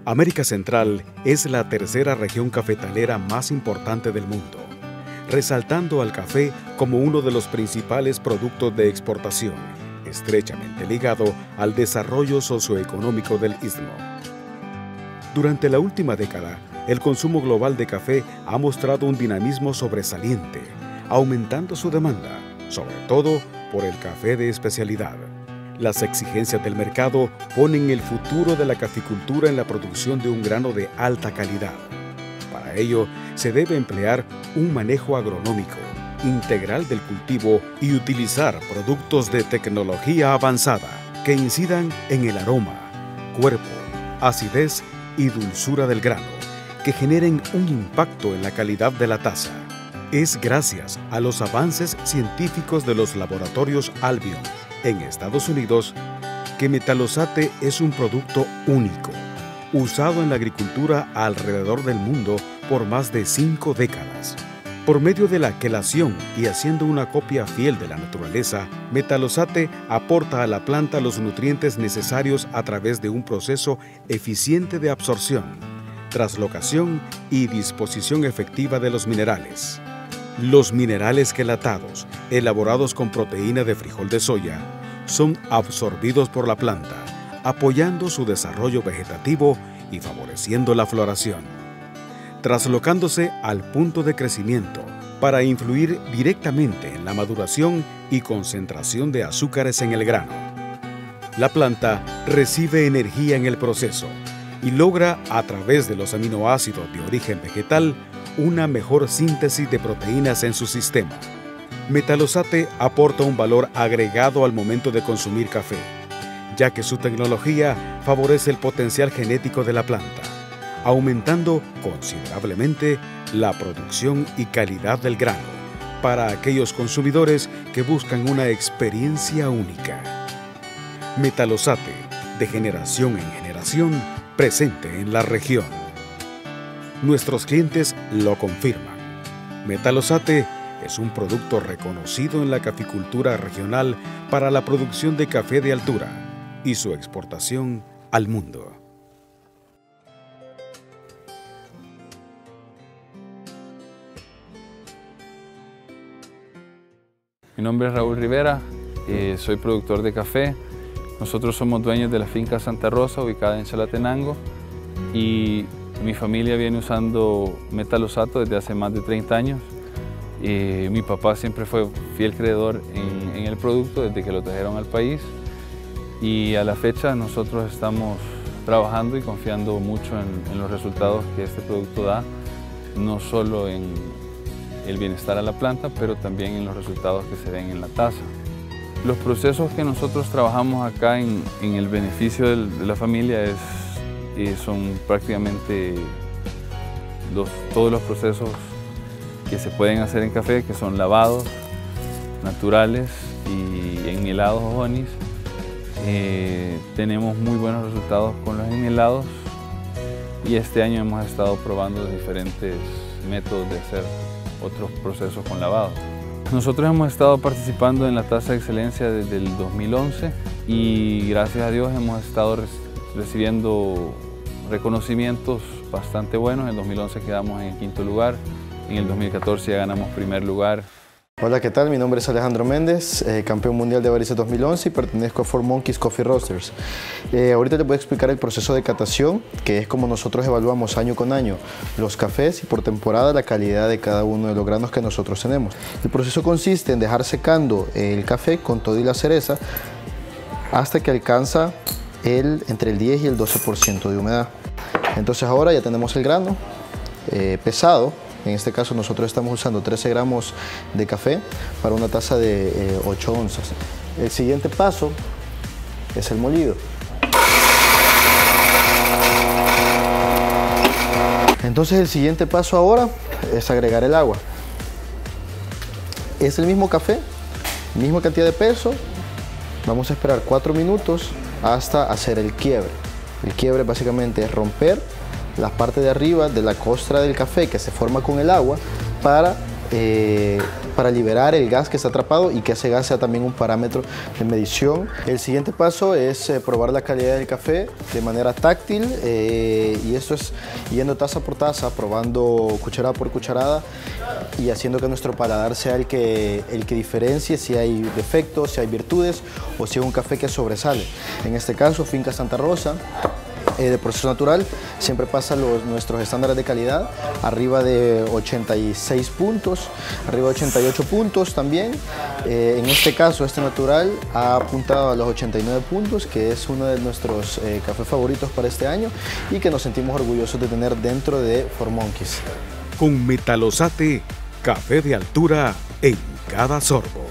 América Central es la tercera región cafetalera más importante del mundo, resaltando al café como uno de los principales productos de exportación, estrechamente ligado al desarrollo socioeconómico del istmo. Durante la última década, el consumo global de café ha mostrado un dinamismo sobresaliente, aumentando su demanda, sobre todo por el café de especialidad. Las exigencias del mercado ponen el futuro de la caficultura en la producción de un grano de alta calidad. Para ello, se debe emplear un manejo agronómico integral del cultivo y utilizar productos de tecnología avanzada que incidan en el aroma, cuerpo, acidez y dulzura del grano, que generen un impacto en la calidad de la taza. Es gracias a los avances científicos de los laboratorios Albion en Estados Unidos que Metalosate es un producto único, usado en la agricultura alrededor del mundo por más de 5 décadas. Por medio de la quelación y haciendo una copia fiel de la naturaleza, Metalosate aporta a la planta los nutrientes necesarios a través de un proceso eficiente de absorción, translocación y disposición efectiva de los minerales. Los minerales quelatados, elaborados con proteína de frijol de soya, son absorbidos por la planta, apoyando su desarrollo vegetativo y favoreciendo la floración, traslocándose al punto de crecimiento para influir directamente en la maduración y concentración de azúcares en el grano. La planta recibe energía en el proceso y logra, a través de los aminoácidos de origen vegetal, una mejor síntesis de proteínas en su sistema. Metalosate aporta un valor agregado al momento de consumir café, ya que su tecnología favorece el potencial genético de la planta, aumentando considerablemente la producción y calidad del grano para aquellos consumidores que buscan una experiencia única. Metalosate, de generación en generación, presente en la región. Nuestros clientes lo confirman. Metalosate es un producto reconocido en la caficultura regional para la producción de café de altura y su exportación al mundo. Mi nombre es Raúl Rivera, soy productor de café. Nosotros somos dueños de la finca Santa Rosa, ubicada en Chalatenango, y mi familia viene usando Metalosato desde hace más de 30 años. Mi papá siempre fue fiel creedor en el producto desde que lo trajeron al país, y a la fecha nosotros estamos trabajando y confiando mucho en los resultados que este producto da, no solo en el bienestar a la planta, pero también en los resultados que se ven en la taza. Los procesos que nosotros trabajamos acá en el beneficio de la familia son prácticamente todos los procesos que se pueden hacer en café, que son lavados naturales y enmielados o honis. Tenemos muy buenos resultados con los enmielados, y este año hemos estado probando diferentes métodos de hacer otros procesos con lavado. Nosotros hemos estado participando en la Taza de Excelencia desde el 2011 y gracias a Dios hemos estado recibiendo reconocimientos bastante buenos. En el 2011 quedamos en el 5º lugar, en el 2014 ya ganamos primer lugar. Hola, ¿qué tal? Mi nombre es Alejandro Méndez, campeón mundial de Barista 2011, y pertenezco a 4Monkeys Coffee Roasters. Ahorita te voy a explicar el proceso de catación, que es como nosotros evaluamos año con año los cafés y por temporada la calidad de cada uno de los granos que nosotros tenemos. El proceso consiste en dejar secando el café con todo y la cereza hasta que alcanza entre el 10 y el 12% de humedad. Entonces ahora ya tenemos el grano pesado. En este caso nosotros estamos usando 13 gramos de café para una taza de 8 onzas. El siguiente paso es el molido. Entonces el siguiente paso ahora es agregar el agua. Es el mismo café, misma cantidad de peso. Vamos a esperar 4 minutos hasta hacer el quiebre. El quiebre básicamente es romper la parte de arriba de la costra del café que se forma con el agua para para liberar el gas que está atrapado y que ese gas sea también un parámetro de medición. El siguiente paso es probar la calidad del café de manera táctil y esto es yendo taza por taza, probando cucharada por cucharada y haciendo que nuestro paladar sea el que diferencie si hay defectos, si hay virtudes o si es un café que sobresale. En este caso, Finca Santa Rosa, de proceso natural, siempre pasa nuestros estándares de calidad, arriba de 86 puntos, arriba de 88 puntos también. En este caso, este natural ha apuntado a los 89 puntos, que es uno de nuestros cafés favoritos para este año y que nos sentimos orgullosos de tener dentro de For Monkeys. Con Metalosate, café de altura en cada sorbo.